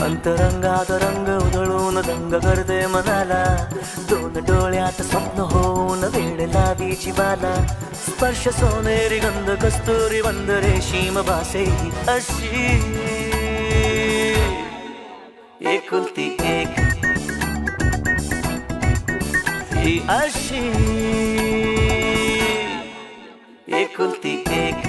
अंतरंगात रंग उधळून दंग करते मनाला, दोन डोळ्यात स्वप्न होऊन वेड लावी जीवाला. स्पर्श सोनेरी गंध कस्तुरी वंद रेशीम भासे ही अशी एकुलती एक, ही अशी एकुलती एक.